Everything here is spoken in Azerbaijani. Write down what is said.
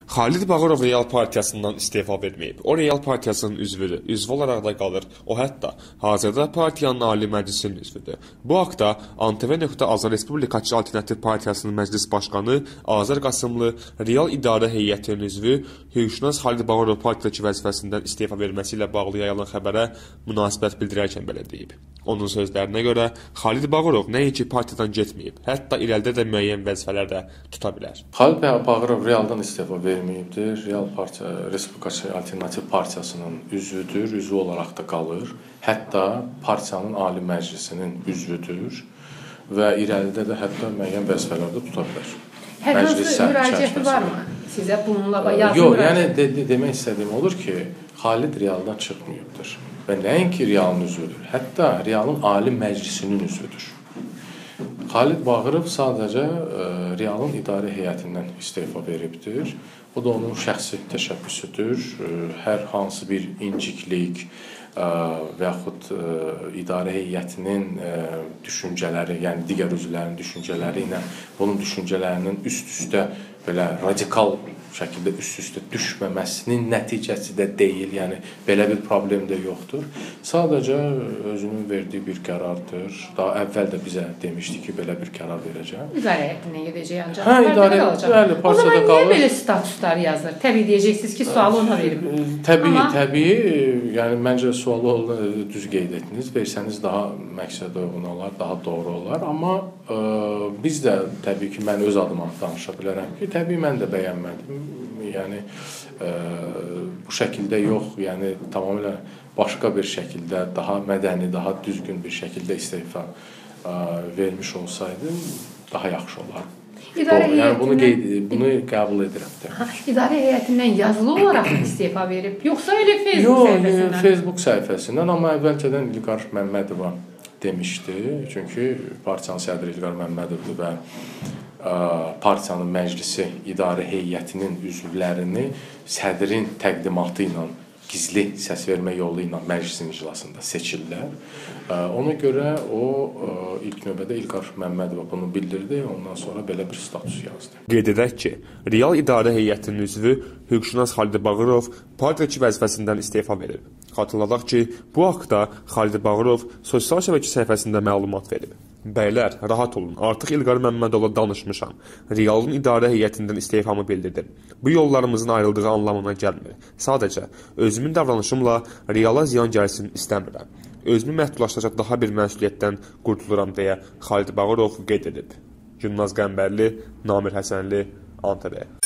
Xalid Bağırov Real Partiyasından istefa verməyib. O Real Partiyasının üzvüdür. Üzv olaraq da qalır. O hətta hazırda partiyanın Ali Məclisinin üzvüdür. Bu haqda ANTV.AZ Respublikaçı Alternativ Partiyasının məclis başqanı Azər Qasımlı Real İdarə Heyətinin üzvü hüquqşünas Xalid Bağırov partiyadakı vəzifəsindən istefa verməsi ilə bağlı yayılan xəbərə münasibət bildirərkən belə deyib. Onun sözlərinə görə Xalid Bağırov nəinki partiyadan getməyib, hətta irəlidə də müəyyən vəzifələr də tuta bilər. Xalid Bağırov Realdan istefa verməyibdir. Real Partiya Respublikaçı Alternativ Partiyasının üzvüdür, üzvü olaraq da qalır. Hətta partiyanın Ali Məclisinin üzvüdür və irəlidə də hətta müəyyən vəzifələr də tuta bilər. Hər hansı müraciəti varmı sizə bununla yazılı? Yox, yəni demək istədiyim olur ki, Xalid Realdan çıxmayıbdır. Və nəinki Realın üzvüdür, hətta Realın Ali Məclisinin üzvüdür. Xalid Bağırov sadəcə Realın idarə heyətindən istefa veribdir. Bu da onun şəxsi təşəbbüsüdür. Hər hansı bir inciklik və yaxud idarə heyətinin düşüncələri, yəni digər üzvlərin düşüncələri ilə bunun düşüncələrinin üst-üstə belə radikal şəkildə üst-üstə düşməməsinin nəticəsi də deyil. Yəni belə bir problem də yoxdur. Sadəcə özünün verdiyi bir qərardır. Daha əvvəl də bizə demişdi ki, belə bir qərar verəcəm. İdarə heyətinə gedəcək ancaq. Hə, idarə bəli, partiyada qalır. O zaman niyə belə statuslar yazılır? Təbii deyəcəksiniz ki, sualı ona verim. Təbii, yəni məncə sualı düz qeyd etdiniz. Versəniz daha məqsədə uyğun olar, daha doğru olar. Amma biz də təbii ki, mən öz adıma danışa bilərəm ki, təbii mən də bəyənmədim. Yəni bu şəkildə yox, yəni tamamilə başqa bir şəkildə, daha mədəni, daha düzgün bir şəkildə istefa vermiş olsaydım daha yaxşı olardı. Yəni bunu qəbul edirəm. İdarə heyətindən yazılı olaraq istefa verib, yoxsa elə Facebook səhifəsindən? Yox, Facebook səhifəsindən, amma əvvəlcədən İlqar Məmmədova demişdi. Çünki partiyanın sədri İlqar Məmmədovdur və partiyanın məclisi idarə heyətinin üzvlərini sədrin təqdimatı ilə gizli səs vermə yolu ilə məclisin iclasında seçirlər. Ona görə o ilk növbədə İlqar Məmmədova bunu bildirdi, ondan sonra belə bir status yazdı. Qeyd edək ki, Real İdarə Heyətinin üzvü hüquqşünas Xalid Bağırov partiyadakı vəzifəsindən istefa verib. Xatırladaq ki, bu haqda Xalid Bağırov sosial şəbəkə səhifəsində məlumat verib. Bəylər, rahat olun, artıq İlqar Məmmədovla danışmışam. Realın idarə heyətindən istefamı bildirdim. Bu yollarımızın ayrıldığı anlamına gəlmir. Sadəcə, özümün davranışımla Reala ziyan gəlsin istəmirəm. Özümü məhdudlaşdıracaq daha bir məsuliyyətdən qurtuluram deyə Xalid Bağırov qeyd edib. Gülnaz Qəmbərli, Namir Həsənli, ANTV.